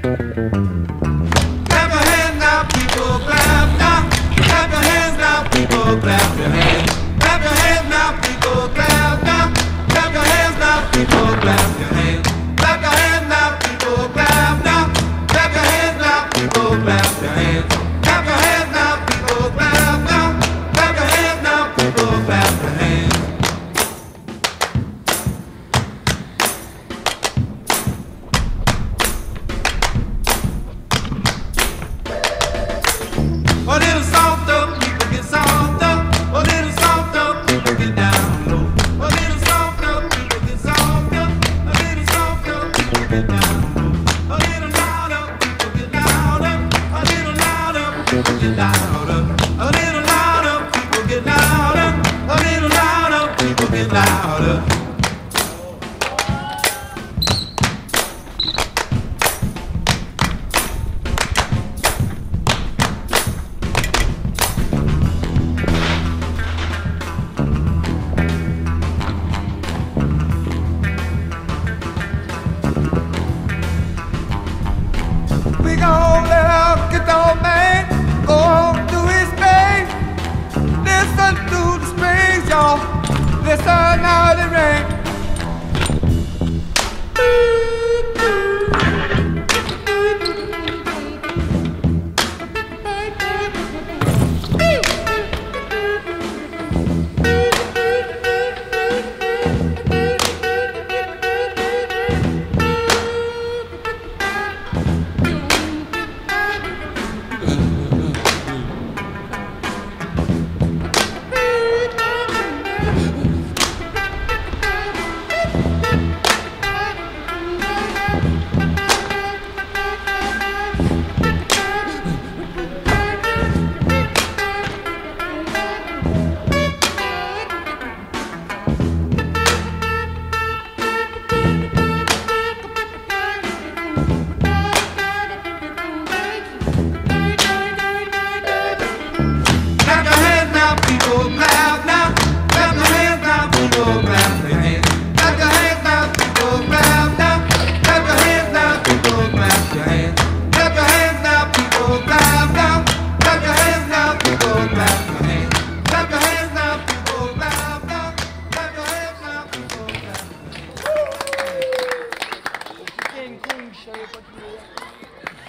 Clap your hands now, people, clap now. Clap your hands now, people, clap your hands. Clap your hands now, people, clap now. Clap your hands now, people, clap your hands. Clap your hands now, people, clap now. Clap your hands now, people, clap your hands. Clap your hands now, people, clap now. Clap your hands now, people, clap your hands. A little softer, people get softer. A little softer, people get down low. A little softer, people get softer. A little softer, people get down low. A little louder, people get louder. A little louder, people get louder. A little louder, people get louder. A little louder, people get louder. We gon' let our good old man go on to his thing. Listen to the strings, y'all. Listen how they ring. Clap your hands now, people, clap now. Clap your hands now, people, clap your hands. Clap your hands now, people, clap now. Clap your hands now, people, clap your hands. Clap your hands now, people, clap now. Clap your hands now, people, clap your hands. Clap your hands now, people, clap now. Clap your hands now, people, clap your hands.